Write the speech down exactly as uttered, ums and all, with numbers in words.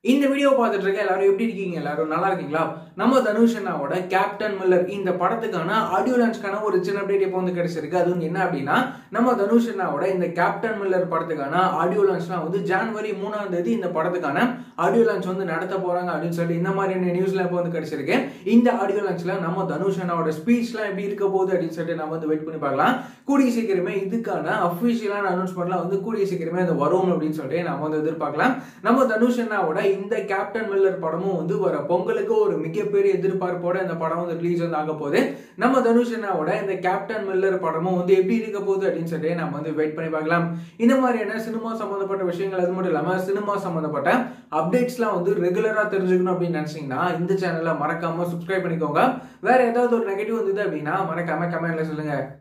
இந்த வீடியோ பார்த்துட்டு இருக்க எல்லாரும் எப்படி இருக்கீங்க? எல்லாரும் நல்லா இருக்கீங்களா? நம்ம தனுஷ் அண்ணாவோட கேப்டன் மில்லர் இந்த படத்துக்கான ஆடியோ லான்ச்க்கான ஒரு சின்ன அப்டேட் இப்போ வந்து கிடைச்சிருக்கு. அது வந்து என்ன அப்படின்னா, நம்ம தனுஷ் அண்ணாவோட இந்த கேப்டன் மில்லர் படத்துக்கான ஆடியோ லான்ச்லாம் வந்து ஜனவரி மூணாம் தேதி இந்த படத்துக்கான ஆடியோ லான்ச் வந்து நடத்த போறாங்க அப்படின்னு சொல்லி இந்த மாதிரியான நியூஸ்ல இப்போ வந்து கிடைச்சிருக்கு. இந்த ஆடியோ லான்ச்ல நம்ம தனுஷ் அண்ணாவோட ஸ்பீச்லாம் எப்படி இருக்க போகுது அப்படின்னு சொல்லிட்டு நம்ம வந்து வெயிட் பண்ணி பார்க்கலாம். கூடிய சீக்கிரமே இதுக்கான அஃபிஷியலான அனௌன்ஸ்மெண்ட்லாம் வந்து கூடிய சீக்கிரமே அது வரும் அப்படின்னு சொல்லிட்டு நம்ம வந்து எதிர்பார்க்கலாம். நம்ம தனுஷ் அண்ணாவோட இந்த கேப்டன் மில்லர் படமும் வந்து வர பொங்கலுக்கு ஒரு மிகப்பெரிய எதிர்பார்ப்போட இந்த படம் வந்து ரிலீஸ் வந்து ஆக போகுது. நம்ம தனுஷ் அண்ணாவோட இந்த கேப்டன் மில்லர் படமும் வந்து எப்படி இருக்க போகுது அப்படின்னு சொல்லி நம்ம வந்து வெயிட் பண்ணி பார்க்கலாம். இந்த மாதிரியான சினிமா சம்பந்தப்பட்ட விஷயங்கள் அது மட்டும் இல்லாம சினிமா சம்பந்தப்பட்ட அப்டேட்ஸ்லாம் வந்து ரெகுலரா தெரிஞ்சுக்கணும் அப்படின்னு நினைச்சீங்கன்னா இந்த சேனலை மறக்காம சப்ஸ்கிரைப் பண்ணிக்கோங்க. வேற ஏதாவது ஒரு நெகட்டிவ் வந்தது அப்படின்னா மறக்காம கமெண்ட்ல சொல்லுங்க.